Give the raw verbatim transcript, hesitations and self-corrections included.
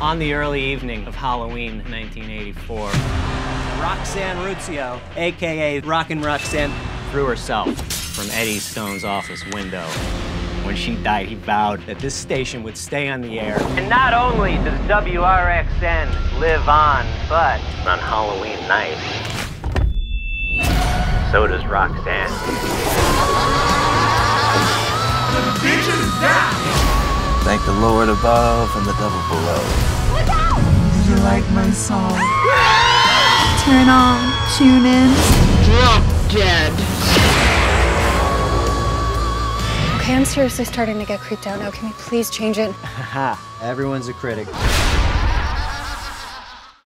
On the early evening of Halloween nineteen eighty-four, Roxanne Ruzio, a k a. Rockin' Roxanne, threw herself from Eddie Stone's office window. When she died, he vowed that this station would stay on the air. And not only does W R X N live on, but on Halloween night, so does Roxanne. The bitch is down! Thank the Lord above and the devil below. Look out! You like my song? Turn on, tune in. Drop dead. Okay, I'm seriously starting to get creeped out now. Can we please change it? Haha, everyone's a critic.